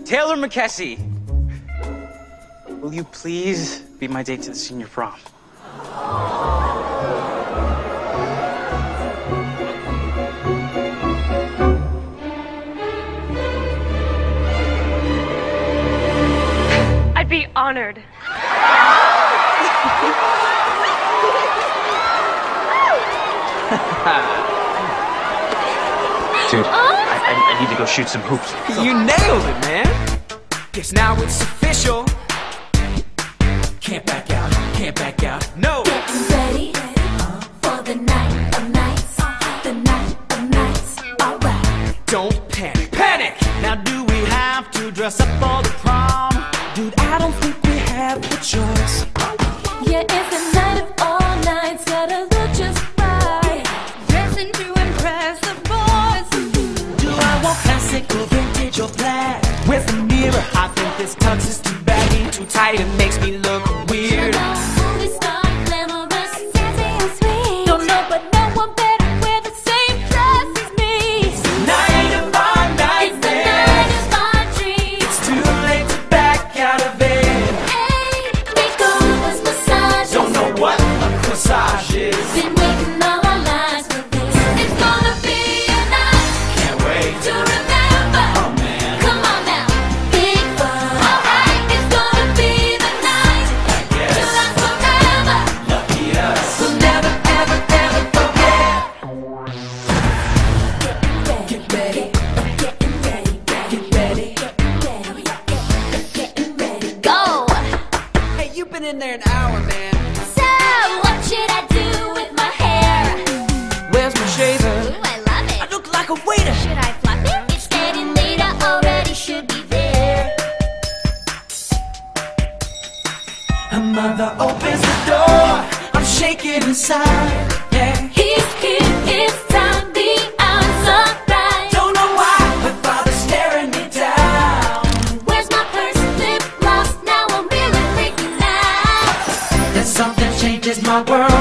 Taylor McKessie, will you please be my date to the senior prom? I'd be honored. Dude, I need to go shoot some hoops. You nailed it, man. Guess now it's official. Can't back out, can't back out. No. Getting ready for the night of nights, the night of nights. Alright. Don't panic, panic. Now do we have to dress up for the prom? Dude, I don't think we have a choice. Yeah, it's the night of all nights. Gotta look just right. Dressing to impress the boys. Do I want classic or vintage or plaid? Where's the mirror? I think this tux is too baggy, too tight. It makes me look weird. Movie star, glamorous, sassy and sweet. Don't know, but no one better wear the same dress as me. It's the night of my It's the night of my dreams. It's too late to back out of it. Hey, makeovers, massages. Don't know what a corsage is. Been waiting all our lives for this. It's gonna be a night Can't wait. to remember. Oh man. Come on now, big fun. Alright, it's gonna be the night to Yes. last forever. Lucky us. We'll never, ever, ever forget. Get ready. Getting ready, Get ready. getting ready. Go. Hey, you've been in there an hour, man. So, what should I do with my hair? Where's my shaver? Ooh, I love I it. look like a waiter. Should I fluff it? It's getting late, I already should be there. Her mother opens the door. I'm shaking inside. Yeah. He's here, it's time, the answer right. Don't know why, but father's staring me down. Where's my purse, lip gloss? Now I'm really freaking out. Then something changes my world.